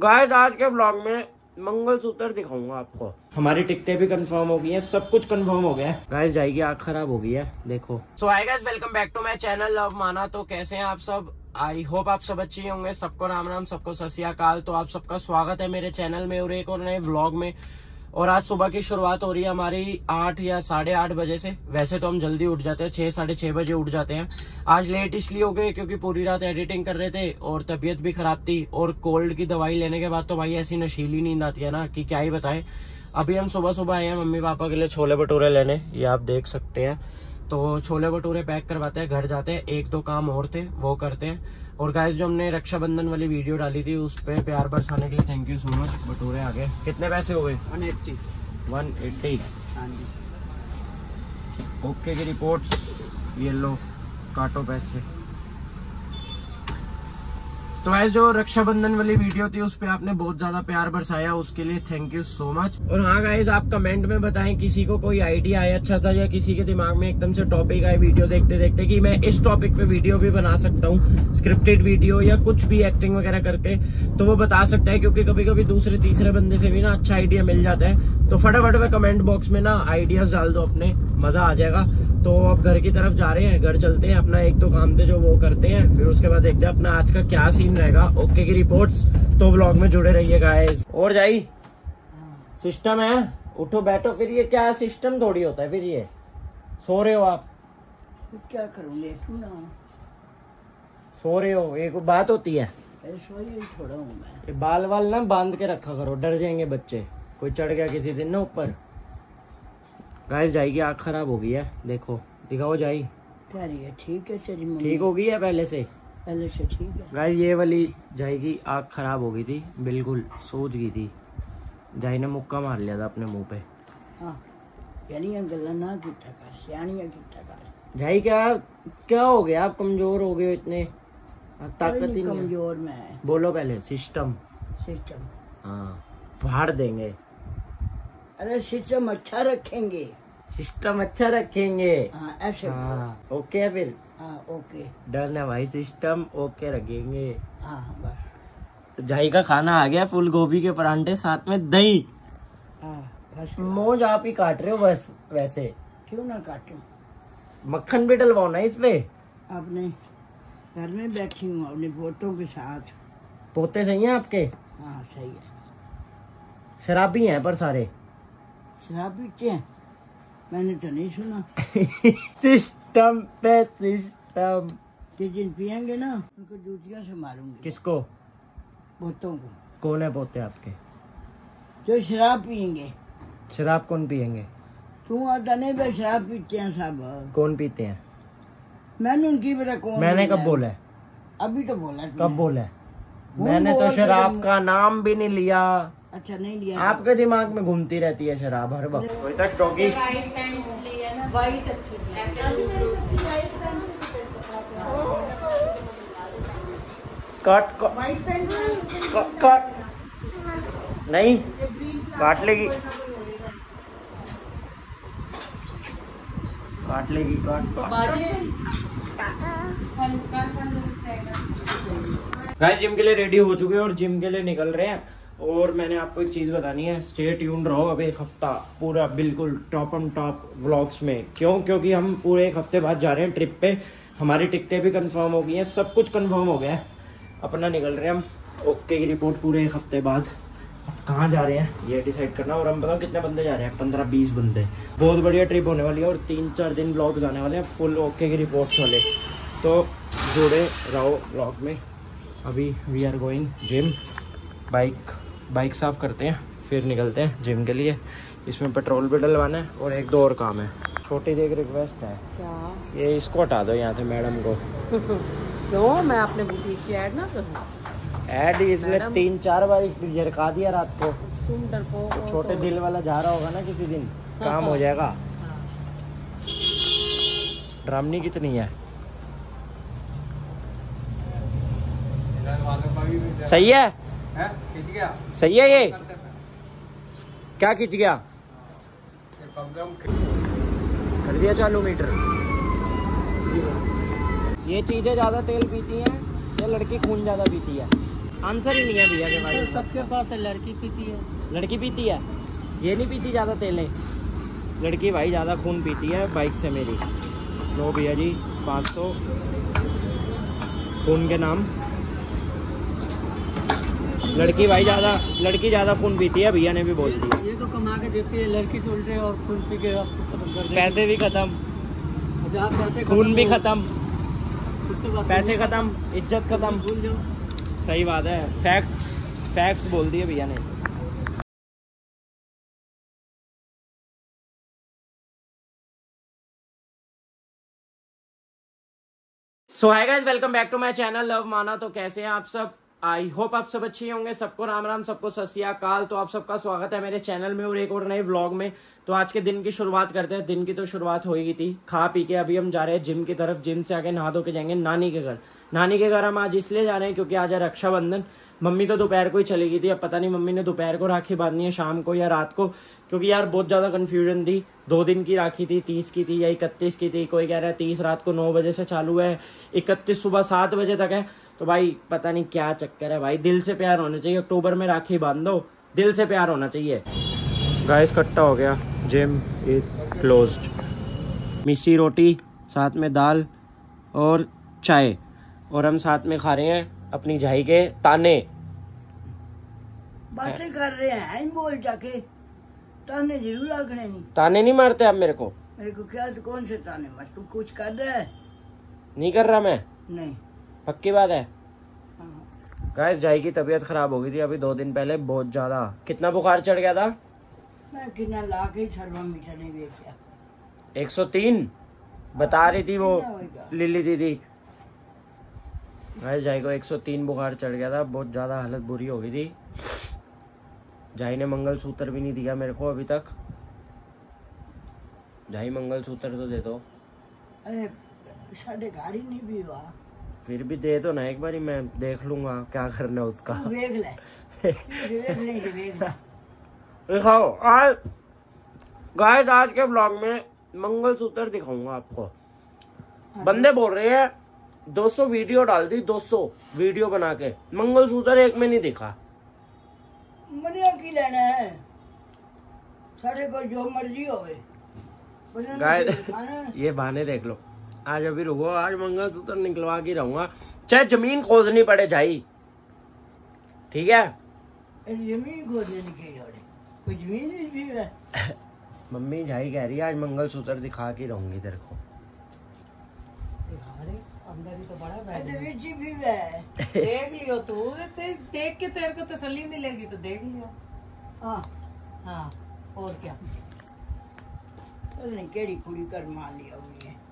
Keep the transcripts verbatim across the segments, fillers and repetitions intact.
Guys आज के blog में मंगलसूत्र दिखाऊंगा आपको। हमारी टिकटें भी कंफर्म हो गई हैं, सब कुछ कंफर्म हो गया है। गाइस जाएगी आँख खराब हो गई है, देखो। So hi guys, welcome back to my channel love माना। तो कैसे हैं आप सब? आई होप आप सब अच्छे होंगे। सबको राम राम, सबको सत श्री अकाल। तो आप सबका स्वागत है मेरे चैनल में और एक और नए व्लॉग में। और आज सुबह की शुरुआत हो रही है हमारी आठ या साढ़े आठ बजे से। वैसे तो हम जल्दी उठ जाते हैं, छह साढ़े छह बजे उठ जाते हैं। आज लेट इसलिए हो गए क्योंकि पूरी रात एडिटिंग कर रहे थे और तबीयत भी खराब थी। और कोल्ड की दवाई लेने के बाद तो भाई ऐसी नशीली नींद आती है ना कि क्या ही बताएं। अभी हम सुबह सुबह आए हैं मम्मी पापा के लिए छोले भटूरे लेने, ये आप देख सकते हैं। तो छोले भटूरे पैक करवाते हैं, घर जाते हैं। एक दो काम और थे वो करते हैं। और गाइस जो हमने रक्षाबंधन वाली वीडियो डाली थी उस पे प्यार बरसाने के लिए थैंक यू सो मच। भटूरे आ गए। कितने पैसे हो गए? One eighty. One eighty. हाँ जी। ओके की रिपोर्ट्स ये लो, काटो पैसे। तो ऐसे जो रक्षाबंधन वाली वीडियो थी उस पे आपने बहुत ज्यादा प्यार बरसाया, उसके लिए थैंक यू सो मच। और हाँ गाइस, आप कमेंट में बताएं किसी को कोई आइडिया है अच्छा सा, या किसी के दिमाग में एकदम से टॉपिक आए वीडियो देखते देखते कि मैं इस टॉपिक पे वीडियो भी बना सकता हूँ, स्क्रिप्टेड वीडियो या कुछ भी एक्टिंग वगैरह करके, तो वो बता सकता है। क्योंकि कभी कभी दूसरे तीसरे बंदे से भी ना अच्छा आइडिया मिल जाता है। तो फटाफट में कमेंट बॉक्स में ना आइडियाज डाल दो अपने, मजा आ जाएगा। तो अब घर की तरफ जा रहे हैं, घर चलते हैं, अपना एक दो काम थे जो वो करते हैं, फिर उसके बाद देखते हैं अपना आज का क्या सीन रहेगा। ओके की रिपोर्ट्स। तो व्लॉग में जुड़े रहिए गाइस। और जाई सिस्टम है, उठो बैठो। फिर ये क्या सिस्टम थोड़ी होता है, फिर ये सो रहे हो आप? क्या करूं, लेटू ना। सो रहे हो, एक बात होती है। थोड़ा हूं मैं। ये बाल वाल ना बांध के रखा करो, डर जाएंगे बच्चे। कोई चढ़ गया किसी दिन ना ऊपर। गाइस जाएगी आँख खराब हो गई है, देखो दिखाओ जाई। क्या रही है? ठीक है तेरी मम्मी? ठीक हो गई है पहले से? पहले से ठीक है। गाइस ये वाली जाएगी आँख खराब हो गई थी, बिल्कुल सोच गई थी। जाई ने मुक्का मार लिया था अपने मुंह पे। हाँ यानी गल्ला ना किया कर, सियानिया किया कर। जाई क्या क्या हो गया? आप कमजोर हो गए हो इतने, ताकत ही नहीं। कमजोर मैं। बोलो पहले सिस्टम। सिस्टम हाँ, फाड़ देंगे। अरे सिस्टम अच्छा रखेंगे। सिस्टम अच्छा रखेंगे। हाँ ऐसे। हाँ ओके है फिर। हाँ ओके डन है भाई, सिस्टम ओके रखेंगे। हाँ बस। तो जाई का खाना आ गया, फूल गोभी के परांठे साथ में दही। हाँ बस। मोज आप ही काट रहे हो बस। वैसे क्यों ना काटूं, मक्खन भी डलवाओ ना इस पे। अपने घर में बैठी हूँ अपने पोतों के साथ। पोते सही हैं आपके? हाँ सही है। शराबी हैं पर सारे? शराब पीते हैं? मैंने तो नहीं सुना। सिस्टम पे सिस्टम। जिस दिन पियेंगे ना उनको जूतियों से मारूंगी। किसको? पोतों को। कौन है पोते आपके? जो शराब पियेंगे। शराब कौन पियेंगे? तू आता नहीं भाई, शराब पीते हैं सब। कौन पीते हैं? मैंने उनकी पता कौन। मैंने कब बोला है? अभी तो बोला। कब बोला है? मैंने तो शराब का नाम भी नहीं लिया। अच्छा नहीं लिया? आपके दिमाग में घूमती रहती है शराब हर वक्त। वही तक डॉगी वाइट अच्छी काट काट नहीं काट लेगी, काट लेगी काट। गाइस जिम के लिए रेडी हो चुके हैं और जिम के लिए निकल रहे हैं। और मैंने आपको एक चीज बतानी है, स्टे ट्यून रहो अब एक हफ्ता पूरा बिल्कुल टॉप एंड टॉप व्लॉग्स में। क्यों? क्योंकि हम पूरे एक हफ्ते बाद जा रहे हैं ट्रिप पे। हमारी टिकटें भी कंफर्म हो गई हैं, सब कुछ कंफर्म हो गया है। अपना निकल रहे हैं हम ओके की रिपोर्ट पूरे एक हफ्ते बाद। अब कहाँ जा रहे हैं ये डिसाइड करना। और हम बताओ कितने बंदे जा रहे हैं? पंद्रह बीस बंदे। बहुत बढ़िया ट्रिप होने वाली है और तीन चार दिन ब्लॉग्स आने वाले हैं फुल ओके की रिपोर्ट्स वाले। तो जुड़े रहो ब्लॉग में। अभी we are going gym. Bike bike साफ करते हैं फिर निकलते हैं जिम के लिए। इसमें पेट्रोल भी डलवाना है और एक दो और काम है। छोटी सी एक रिक्वेस्ट है। क्या? ये इसको हटा दो यहाँ से मैडम को। क्यों? मैं अपने बुटीक की ऐड ना करूं? ऐड इसने तीन चार बार झरका दिया रात को। तुम डरपोक तो छोटे दिल वाला जा रहा होगा ना किसी दिन, काम हो जाएगा। ड्रामनी कितनी है? सही है? खिंच गया? सही है ये? क्या खिंच गया? कर दिया चालू मीटर। ये चीजें ज्यादा तेल पीती हैं या लड़की खून ज्यादा पीती है? आंसर ही नहीं है भैया के पास। सबके पास है, लड़की पीती है। लड़की पीती है, ये नहीं पीती ज़्यादा तेलें। लड़की भाई ज़्यादा खून पीती है बाइक से मेरी। लो भैया जी पाँच सौ खून के नाम। लड़की भाई ज़्यादा लड़की ज़्यादा खून पीती है, भैया ने भी बोल दिया। ये तो कमा के देती है, लड़की तो उल्टे और खून पी के आपको खत्म कर देती है। पैसे भी खत्म, पैसे खून भी खत्म, उसके बाद पैसे खत्म, इज्जत खत्म। भूल जाओ। सही बात है, फैक्ट्स फैक्ट्स बोल दिए भैया ने। So hi guys, welcome back to my channel love माना। तो कैसे हैं आप सब? आई होप आप सब अच्छे होंगे। सबको राम राम, सबको सत श्री अकाल। तो आप सबका स्वागत है मेरे चैनल में और एक और नए व्लॉग में। तो आज के दिन की शुरुआत करते हैं। दिन की तो शुरुआत हो ही गई थी, खा पी के अभी हम जा रहे हैं जिम की तरफ। जिम से आके नहा धो के जाएंगे नानी के घर। नानी के घर हम आज इसलिए जा रहे हैं क्योंकि आज है रक्षाबंधन। मम्मी तो दोपहर को ही चली गई थी, अब पता नहीं मम्मी ने दोपहर को राखी बांधनी है, शाम को या रात को, क्योंकि यार बहुत ज्यादा कंफ्यूजन थी। दो दिन की राखी थी, तीस की थी या इकतीस की थी। कोई कह रहा है तीस रात को नौ बजे से चालू है, इकतीस सुबह सात बजे तक है। तो भाई पता नहीं क्या चक्कर है भाई। दिल से प्यार होना चाहिए, अक्टूबर में राखी बांध दो, दिल से प्यार होना चाहिए। गाइस इकट्ठा हो गया, जिम इज क्लोज्ड। मिस्सी रोटी साथ में दाल और चाय, और हम साथ में खा रहे हैं अपनी झाई के ताने। बातें कर रहे हैं बोल जाके, ताने जरूर आगने नहीं। ताने नहीं मारते आप मेरे को? मेरे को क्या तो कौन से ताने मार? तू कुछ कर रहा है? नहीं कर रहा मैं। नहीं, पक्की बात है। हाँ। गाइस झाई की तबीयत खराब हो गई थी अभी दो दिन पहले, बहुत ज्यादा। कितना बुखार चढ़ गया था? मैं कितना ला के थर्मामीटर नहीं देखा। एक सौ तीन बता रही थी वो लिली दीदी। गाइस झाई को एक सौ तीन बुखार चढ़ गया था, बहुत ज्यादा हालत बुरी हो गई थी। झाई ने मंगलसूत्र भी नहीं दिया मेरे को अभी तक। झाई मंगलसूत्र तो दे दो। अरे साढ़े गाड़ी नहीं भी हुआ, फिर भी दे दो ना एक बारी, मैं देख लूंगा क्या करना उसका। देख ले देख ले देख ले। दिखाओ आज। गाइस आज के ब्लॉग में मंगलसूत्र दिखाऊंगा आपको। बंदे बोल रहे हैं दो सौ वीडियो डाल दी, दो सौ वीडियो बना के, मंगलसूत्र एक में नहीं दिखा। मनिया की लेना है, साढ़े को जो मर्जी होवे। गाइस ये बहाने देख लो। आज अभी रुको, आज मंगलसूत्र निकलवा के रहूंगा, चाहे जमीन खोदनी पड़े झाई, ठीक है? जमीन खोदने निकले कोई जमीन भी है। मम्मी झाई कह रही है आज मंगलसूत्र दिखा के रहूंगी तेरे को। दिखा रहे अंदर ही तो बड़ा अरे विची भी है। देख लियो तू, ते, देख के तेरे को तसल्ली मिलेगी तो देख लियो। हाँ हाँ और क्या। नहीं केड़ी कुड़ी कर मान लिया हुई है।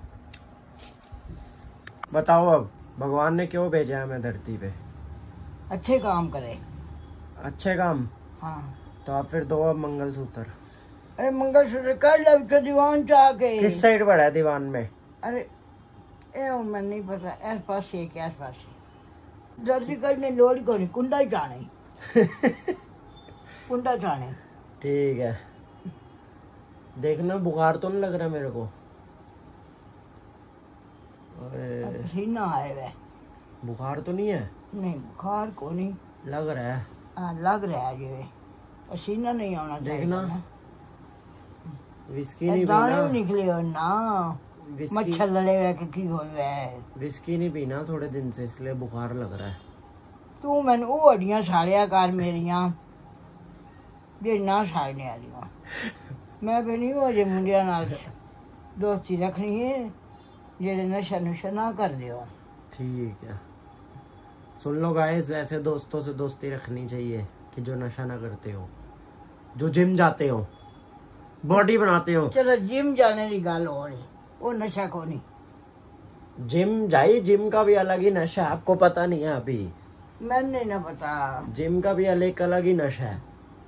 बताओ अब भगवान ने क्यों भेजा है हमें धरती पे? अच्छे काम करे। अच्छे काम? हाँ तो आप फिर दो अब मंगलसूत्र। अरे मंगलसूत्र कर लो तो दीवान चाह के। किस साइड पड़ा है दीवान में? अरे ए मैं नहीं पता, ऐस पास से ऐस पास से दर्जी करने लोड़ी को नहीं, कुंडा ही चाहने कुंडा चाहने। ठीक है, देखना बुखार तो नहीं लग रहा मेरे को? अरे पसीना आए वे। बुखार तो नहीं है? नहीं बुखार को नहीं लग रहा है। हाँ लग रहा है जो पसीना नहीं आना चाहिए। देखना विस्की नहीं दाने पीना। निकले हो ना, मच्छर लड़े हुए की हो है। विस्की नहीं पीना थोड़े दिन से, इसलिए बुखार लग रहा है। तू मैंने वो अड़ियां साड़िया कर मेरिया जे ना साड़ने वालियां। मैं भी नहीं हो जे मुंडिया नाल दोस्ती रखनी है, जेड़े नशा नुशा ना कर दियो। ठीक है, सुन लो गाइस, ऐसे दोस्तों से दोस्ती रखनी चाहिए कि जो नशा ना करते हो, जो जिम जाते हो, बॉडी बनाते हो। चलो जिम जाने की गल हो रही, वो नशा को नहीं। जिम जाइए, जिम का भी अलग ही नशा है, आपको पता नहीं है अभी? मैंने ना पता। जिम का भी अलग अलग ही नशा है।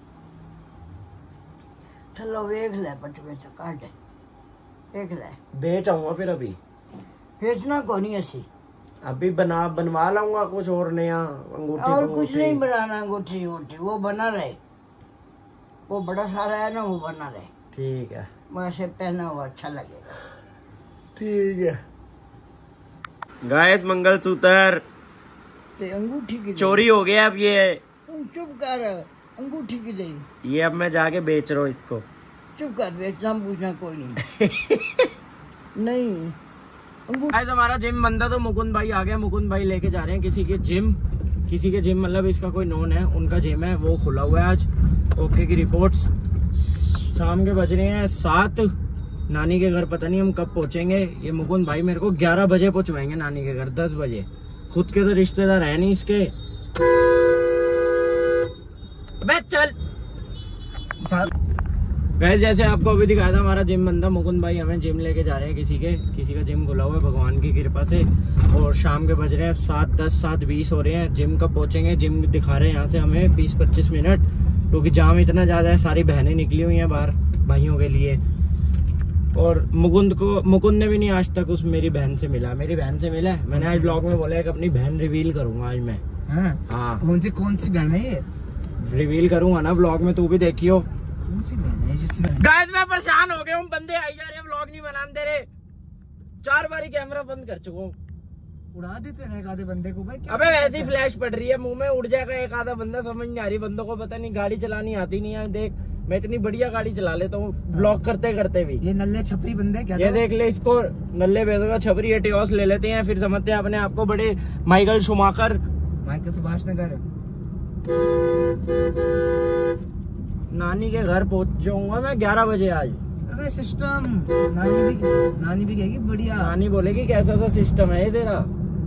चलो वेख ले पटवे से काट देख ले। बेच आऊंगा फिर अभी। बेचना को नहीं ऐसी, अभी बना बनवा लाऊंगा कुछ और नया, अंगूठी और कुछ नहीं बनाना। अंगूठी अंगूठी वो बना रहे, वो बड़ा सारा है ना, वो बना रहे। ठीक है, वैसे पहना हुआ अच्छा लगेगा। ठीक है। गाइस मंगलसूत्र ते अंगूठी की चोरी हो गया अब ये। चुप कर, अंगूठी की दे। ये अब मैं जाके बेच रहा हूँ इसको। चुप कर, बेचना पूछना कोई नहीं। नहीं अंगूठी। हमारा जिम बंदा तो मुकुंद भाई आ गया। मुकुंद भाई लेके जा रहे हैं किसी के जिम, किसी के जिम मतलब इसका कोई नोन है, उनका जिम है, वो खुला हुआ है आज। ओके की रिपोर्ट्स। शाम के बज रहे हैं सात। नानी के घर पता नहीं हम कब पहुंचेंगे। ये मुकुंद भाई मेरे को ग्यारह बजे पहुंचवाएंगे नानी के घर, दस बजे। खुद के तो रिश्तेदार है नहीं इसके। अबे चल। गैस जैसे आपको अभी दिखाया था हमारा जिम बंदा मुकुंद भाई हमें जिम लेके जा रहे हैं किसी के, किसी का जिम खुला हुआ है भगवान की कृपा से। और शाम के बज रहे हैं सात दस, सात बीस हो रहे हैं। जिम कब पहुंचेंगे, जिम दिखा रहे हैं यहाँ से हमें बीस पच्चीस मिनट, क्योंकि जाम इतना ज्यादा है। सारी बहनें निकली हुई हैं बाहर भाइयों के लिए। और मुकुंद को, मुकुंद ने भी नहीं आज तक उस मेरी बहन से मिला। मेरी बहन से मिला है, मैंने आज ब्लॉग में बोला है कि अपनी बहन रिवील करूंगा आज मैं। हाँ, कौन सी कौन सी बहन है ये? रिवील करूंगा ना ब्लॉग में, तू भी देखियो। कौन सी बहन है जिसमें? गाइस मैं परेशान हो गया हूँ, बंदे आई जा रहे हैं, व्लॉग नहीं बनाने दे रहे। चार बारी कैमरा बंद कर चुका हूँ। उड़ा देते हैं एक आधे बंदे को भाई। अबे वैसे ही फ्लैश पड़ रही है, मुंह में उड़ जाएगा एक आधा बंदा। समझ नहीं आ रही बंदों को, पता नहीं गाड़ी चलानी आती नहीं है। देख मैं इतनी बढ़िया गाड़ी चला लेता हूँ ब्लॉग करते करते भी। ये नल्ले छपरी बंदे क्या? ये देख ले इसको, नल्ले बेदों का छपरी है। टियोस ले लेते हैं, फिर समझते हैं अपने आप को बड़े Michael Schumacher. Michael Subhash Nagar. नानी के घर पहुंच जाऊंगा मैं ग्यारह बजे आज। अबे सिस्टम नानी भी नानी भी कहेगी बढ़िया। नानी बोलेगी कैसा सा सिस्टम है ये तेरा।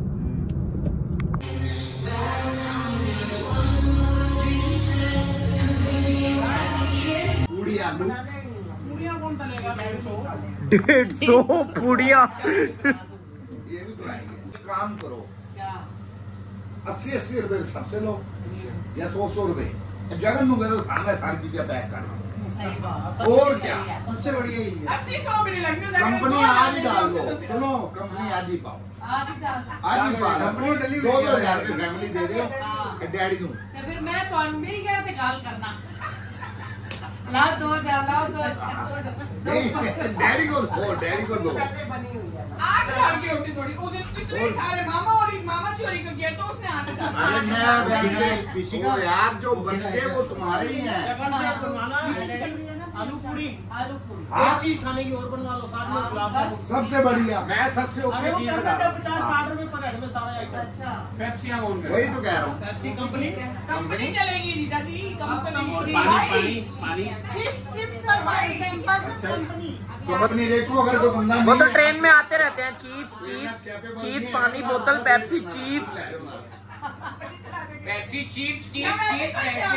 डेढ़ सौ पूड़िया। काम करो, अस्सी अस्सी रुपए सबसे लो या सौ सौ रुपए जगन नु गए सामने सारी चीजें पैक करना। और क्या सबसे बढ़िया ही है। अस्सी सौ भी लगने कंपनी आज ही डाल लो। सुनो, कंपनी आज ही पाओ, आज ही पाओ। कंपनी दो दो हजार रुपए फैमिली दे दो डैडी नू। फिर मैं तो मिल गया तो गाल करना। ला दो हजार, लाओ दो हजार। डैडी को दो, डैडी को दो। आठ हजार की होती थोड़ी, इतने सारे मामा और मामा चोरी कर गया तो उसने आठ हजार। अरे मैं वैसे वो यार जो बंदे वो तुम्हारे ही हैं। आलू पूरी, आलू पूरी एक चीज खाने की और बनवा लो, साथ में गुलाब जामुन। सबसे बढ़िया। मैं सबसे ओके चीज बता रहा हूं। पचास साठ रुपए पर हेड में सारा आइटम। अच्छा, पेप्सी कौन कर? वही तो कह रहा हूँ। पेप्सी कंपनी कंपनी चलेगी जीजा जी, कंपनी। पानी पानी चिप्स चिप्स और भाई कैंपस कंपनी। कंपनी देखो अगर कोई बंदा वो तो नहीं ट्रेन में आते रहते हैं। चीप चीप चीप पानी बोतल, Pepsi cheap, Pepsi cheap cheap cheap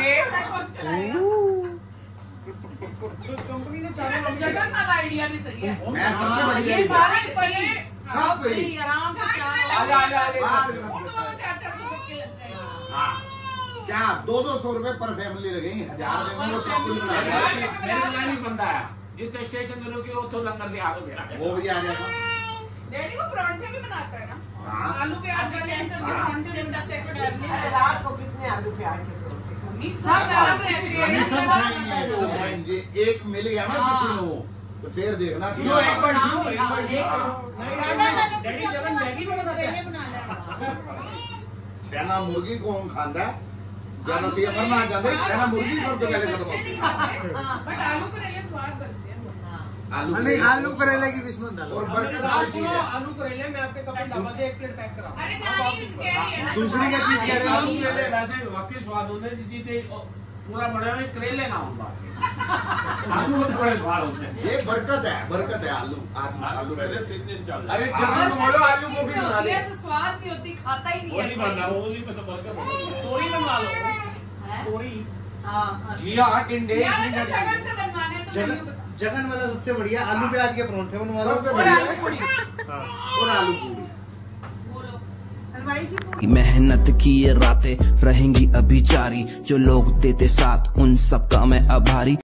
पैसे। कंपनी ने चालू जगन वाला आइडिया भी सही है। मैं सबसे बढ़िया ये ही सारा पड़े सब फ्री फ्री। आराम से क्या आ जा, आ जा, आ जा। बाहर चार चार सौ के लग जाएगा। हाँ, क्या दो दो सौ रुपए पर फैमिली लगेंगे, हजार देंगे वो सब कुछ बना देंगे। मेरा नहीं बनता है जितने स्टेशन दोनों की वो तो लंगर दिया वो भी आ जाएगा। डैडी को परांठे भी बनाता है ना। हाँ। आलू प्याज का टेंशन के परांठे में डालते हैं। रात को कितने आलू प्याज के सब अलग रहते हम सब हैं। खाएंगे, सब खाएंगे। एक मिल गया ना किसी को तो फिर देखना एक बार क्या। लो, एक बार एक हाँ। डैडी जगन मैगी बना देते छेना मुर्गी कौन खाता है? ज्यादा सी मरना चाहते छेना मुर्गी सबसे पहले खत्म होती है। बट आलू करेले स्वाद बनते हैं। आलू नहीं, आलू करेले की बिस्मिल्लाह डालो। और बरकत वाली चीज है। आलू करेले मैं आपके कपड़े ढाबा से एक प्लेट पैक कराऊं। अरे नानी कह रही है ना। दूसरी क्या चीज कह रहे हो? आलू करेले वैसे वाकई स्वाद होते हैं जीते पूरा बड़े में करेले ना होगा। आलू बहुत बड़े स्वाद होते हैं। ये बरकत है, बरकत है आलू आलू आलू पहले करेले। तीन दिन चल अरे और जगन बोलो आलू गोभी चीज़ बना होती दे। है तो स्वाद नहीं होती, खाता ही नहीं वो नहीं बनना, है। वो नहीं मतलब बरकत होती है। तोरी बनवा लो, हैं? तोरी हाँ, घिया टिंडे। यार ऐसे जगन से बनवाने हैं तो जगन नहीं बता- जगन वाला सबसे बढ़िया आलू प्याज के परांठे बनवा लो। सबसे और बढ़िया आलू पूरी। और आलू पूरी। बोलो। मेहनत की ये रातें रहेंगी अभी जारी, जो लोग देते साथ उन सब का मैं आभारी।